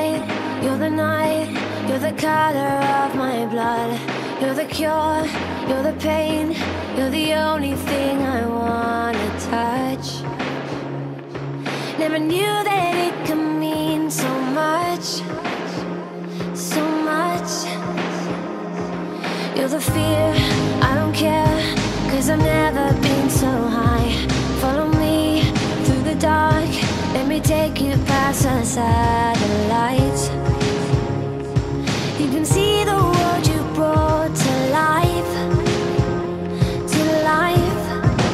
light, you're the night, you're the color of my blood. You're the cure, you're the pain, you're the only thing I wanna touch. Never knew that it could mean so much, so much. You're the fear, I don't care, 'cause I've never been so high. Follow me through the dark, let me take you past the satellites. You can see the world you brought to life, to life.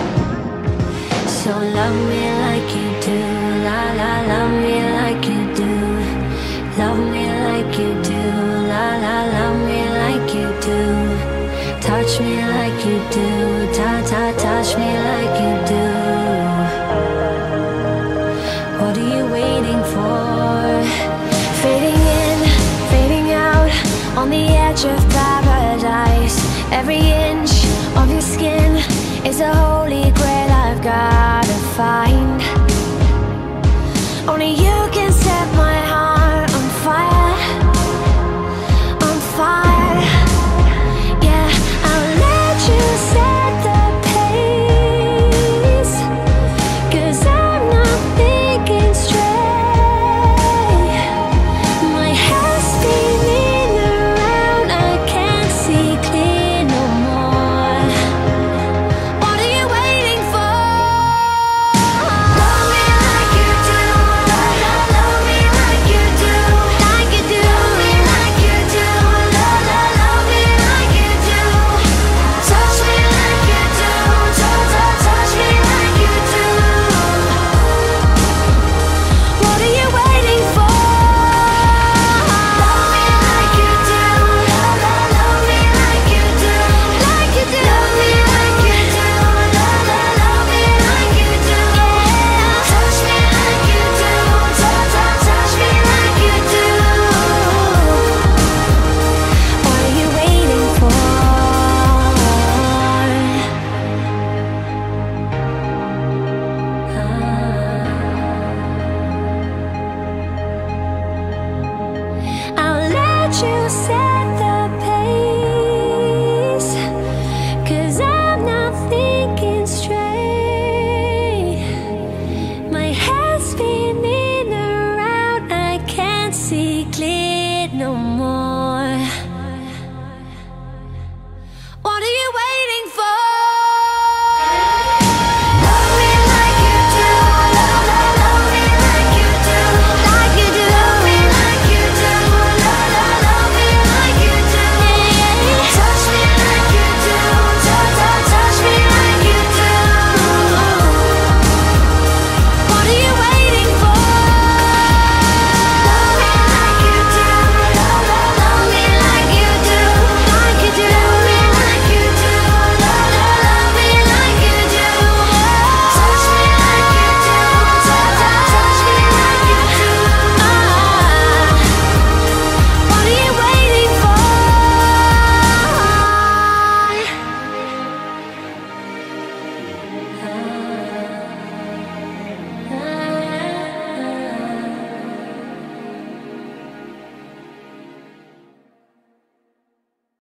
So love me like you do, la la, love me like you do. Love me like you do, la la, love me like you do. Touch me like you do, ta ta, touch me like